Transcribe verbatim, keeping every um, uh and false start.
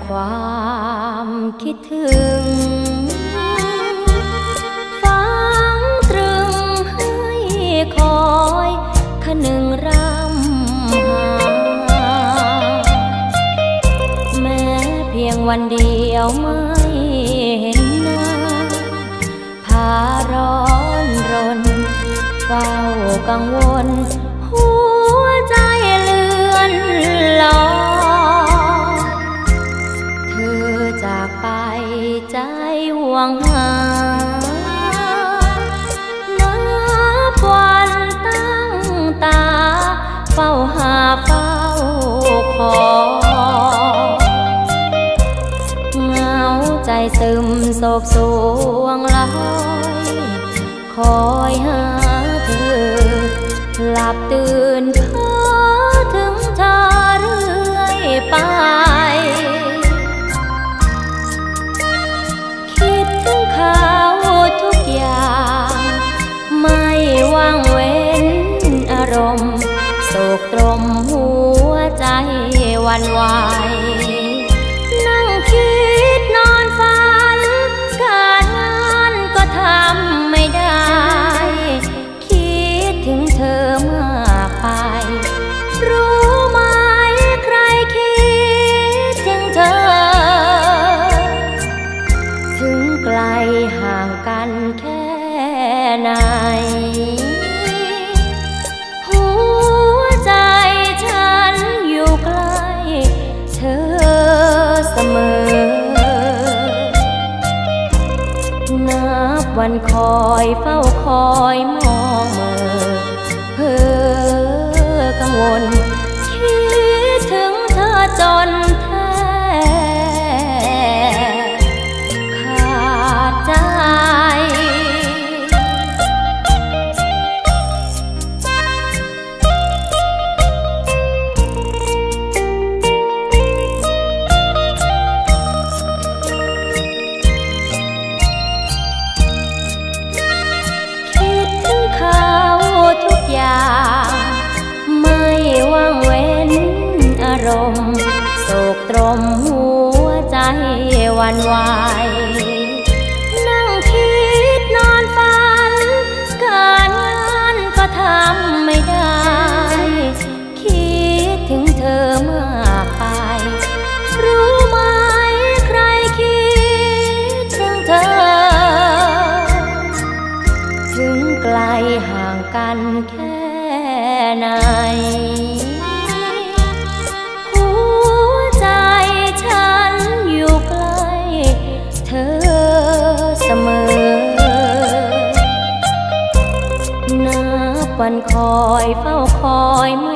ความคิดถึงฟังตรึงให้คอยคนึงรำหาแม้เพียงวันเดียวไม่เห็นหน้าพาร้อนรนเฝ้ากังวลหัวใจเลื่อนลอยเธอจากไปใจห่วงหานับวันตั้งตาเฝ้าหาเฝ้าคอยเหงาใจซึมโศกสวงลอยคอยหาเธอหลับตื่นเพ้อถึงเธอเรื่อยไปคิดถึงเขาทุกอย่างไม่ว่างเว้นอารมณ์โศกตรมหัวใจหวั่นไหวนั่งคิดนอนฝันการงานก็ทำไม่ได้คิดถึงเธอมากไปรู้ไหมใครคิดถึงเธอถึงไกลห่างกันแค่ไหนหัวใจฉันอยู่ใกล้เธอเสมอนับวันคอยเฝ้าคอยมองเมื่อเพ้อกังวลคิดถึงเธอจนแทบขาดใจทุกอย่างไม่ว่างเว้นอารมณ์โศกตรมหัวใจหวั่นไหวนั่งคิดนอนฝันการงานก็ทำไม่ได้คิดถึงเธอมากไปรู้ไหมใครคิดถึงเธอถึงไกลห่างกันแค่ไหนหัวใจฉันอยู่ใกล้เธอเสมอนับวันคอยเฝ้าคอย